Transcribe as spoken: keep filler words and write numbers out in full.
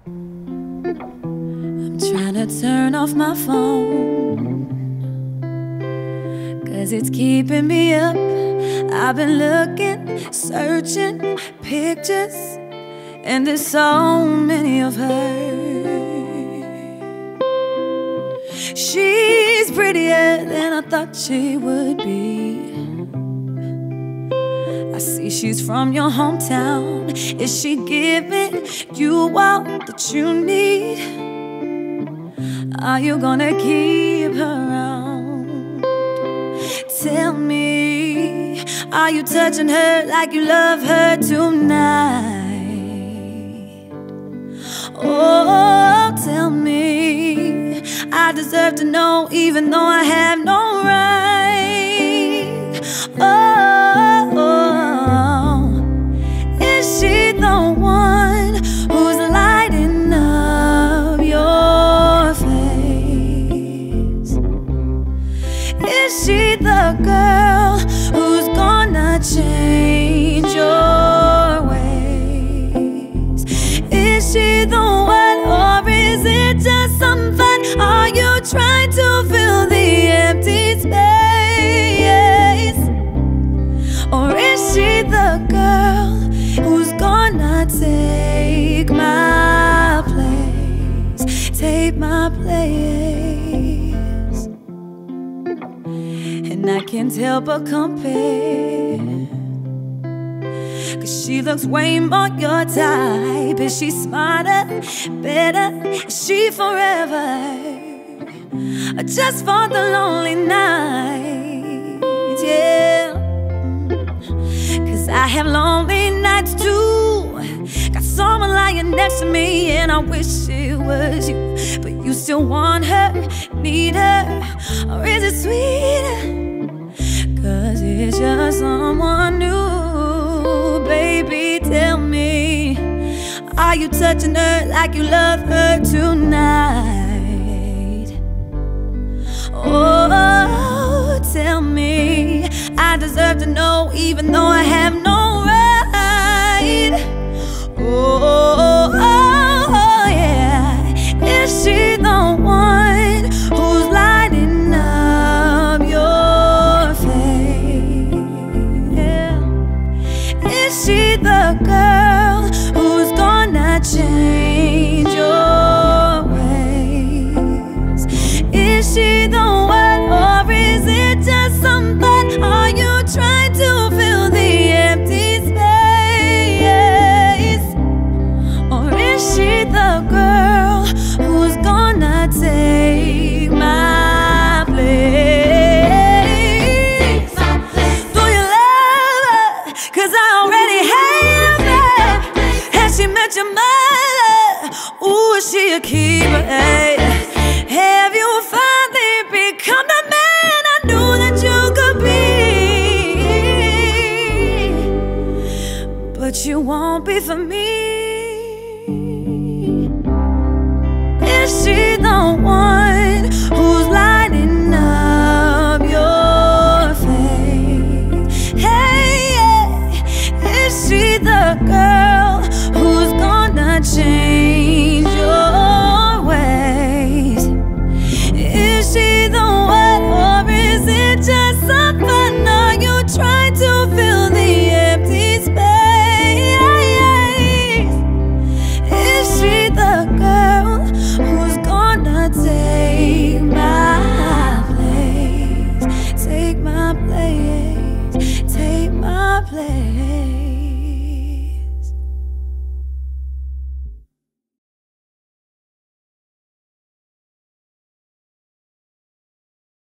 I'm trying to turn off my phone, 'cause it's keeping me up. I've been looking, searching pictures, and there's so many of her. She's prettier than I thought she would be. I see she's from your hometown. Is she giving you all that you need? Are you gonna keep her around? Tell me, are you touching her like you love her tonight? Oh, tell me, I deserve to know even though I have no right. Oh, oh, is she the one who's lighting up your face? Is she the girl who's gonna change your ways? Is she the one, or is it just some fun? Are you trying to fill the empty space? Or is she the girl who's gonna take my place? Take my place. And I can't help but compare, 'cause she looks way more your type. Is she smarter, better? Is she forever, or just for the lonely nights? Yeah, 'cause I have lonely nights too. Got someone lying next to me and I wish it was you. But you still want her, need her, or is it sweeter 'cause it's just someone new? Baby, tell me, are you touching her like you love her tonight? Oh, tell me, I deserve to know even though I have no right. Oh, oh, oh yeah, is she the one who's lighting up your face? Yeah. Is she the girl who's gonna change your ways? Is she the one, or is it just some fun? Are you trying to fill the empty space? Or is she the girl who's gonna take my place? Do you love her? 'Cause I already have her. Has she met your mother? Ooh, is she a keeper? Hey, have you finally become the man I knew that you could be? But you won't be for me. Is she the one who's lighting up your face? Hey, yeah. Is she the girl